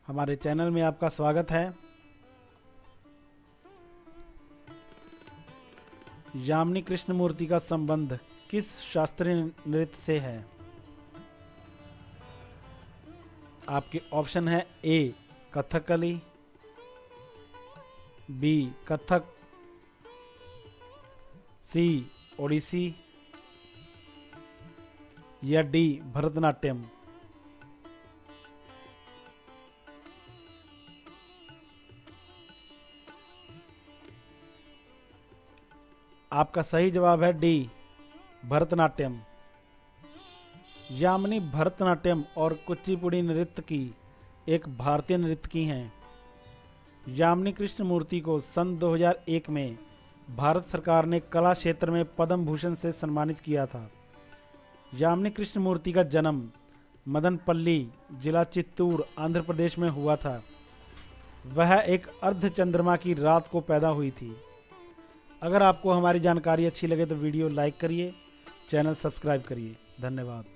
हमारे चैनल में आपका स्वागत है। यामिनी कृष्णमूर्ति का संबंध किस शास्त्रीय नृत्य से है? आपके ऑप्शन है A Kathakali, B Kathak, C Odissi या डी भरतनाट्यम। आपका सही जवाब है डी भरतनाट्यम। यामिनी भरतनाट्यम और कुचिपुड़ी नृत्य की एक भारतीय नर्तकी हैं। यामिनी कृष्णमूर्ति को सन 2001 में भारत सरकार ने कला क्षेत्र में पद्म भूषण से सम्मानित किया था। यामिनी कृष्णमूर्ति का जन्म मदनपल्ली, जिला चित्तूर, आंध्र प्रदेश में हुआ था। वह एक अर्धचंद्रमा की रात को पैदा हुई थी। अगर आपको हमारी जानकारी अच्छी लगे तो वीडियो लाइक करिए, चैनल सब्सक्राइब करिए। धन्यवाद।